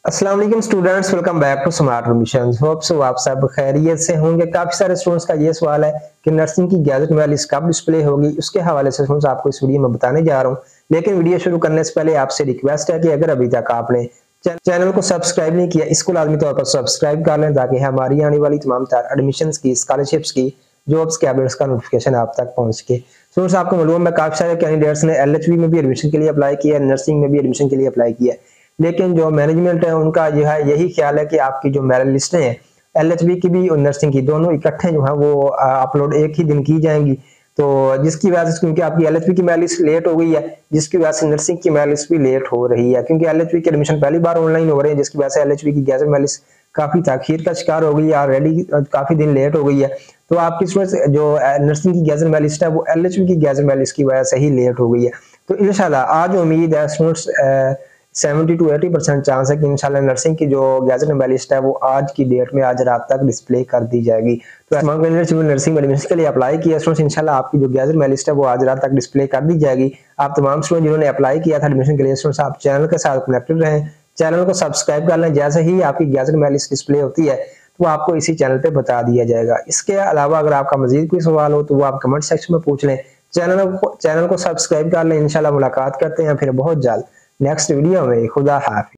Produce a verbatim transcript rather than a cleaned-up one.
अस्सलाम वालेकुम students, welcome back to smart admissions. Hope so आप सब खैरियत से होंगे। काफी सारे स्टूडेंट्स का ये सवाल है कि नर्सिंग की गैजेट में लिस्ट कब डिस्प्ले होगी, उसके हवाले से स्टूडेंट्स आपको इस वीडियो में बताने जा रहा हूं। लेकिन वीडियो शुरू करने से पहले आपसे रिक्वेस्ट है कि अगर अभी तक आपने चैनल को सब्सक्राइब नहीं किया, इसको लाजमी तौर पर सब्सक्राइब कर लें ताकि हमारी आने वाली तमाम तरह एडमिशंस की, स्कॉलरशिप्स की, जॉब्स के अपडेट्स का नोटिफिकेशन आप तक पहुंच सके। स्टूडेंट्स आपको मालूम है काफी सारे कैंडिडेट्स ने एलएचबी में भी एडमिशन के लिए अप्लाई किया है, नर्सिंग में भी एडमिशन के लिए अप्लाई किया है, लेकिन जो मैनेजमेंट है उनका जो है यही ख्याल है कि आपकी जो मेरिट लिस्टें हैं एलएचबी की भी और नर्सिंग की दोनों इकट्ठे जो है वो अपलोड एक ही दिन की जाएंगी। तो जिसकी वजह से क्योंकि आपकी एलएचबी की मेरिट लिस्ट लेट हो गई है, जिसकी वजह से नर्सिंग की मेरिट लिस्ट भी लेट हो रही है, क्योंकि एलएचबी की एडमिशन पहली बार ऑनलाइन हो रहे हैं, जिसकी वजह से एलएचबी की गैजेट मेरिट लिस्ट काफी ताखीर का शिकार हो गई है, ऑलरेडी काफी दिन लेट हो गई है। तो आपकी जो नर्सिंग की गैजेट मेरिट लिस्ट है वो एलएचबी की गैजेट मेरिट लिस्ट की वजह से ही लेट हो गई है। तो इंशाल्लाह आज उम्मीद है students seventy two eighty percent chance है कि इंशाल्लाह नर्सिंग की जो गैजेट नंबर लिस्ट है वो आज की डेट में आज रात तक डिस्प्ले कर दी जाएगी। तो नर्सिंग एडमिशन के लिए अप्लाई किया स्टूडेंट्स, इंशाल्लाह आपकी जो गैजेट नंबर लिस्ट है वो आज रात तक डिस्प्ले कर दी जाएगी। आप तमाम स्टूडेंट जिन्होंने अप्लाई किया था एडमिशन के लिए स्टूडेंट्स आप चैनल के साथ कनेक्टेड रहें, चैनल को सब्सक्राइब कर लें। जैसे ही आपकी गैजेट नंबर लिस्ट डिस्प्ले होती है तो आपको इसी चैनल पे बता दिया जाएगा। इसके अलावा अगर आपका मजीद कोई सवाल हो तो वो आप कमेंट सेक्शन में पूछ लें। चैनल को चैनल को सब्सक्राइब कर लें। इंशाल्लाह मुलाकात करते हैं फिर बहुत जल्द नेक्स्ट वीडियो में। खुदा हाफिज़।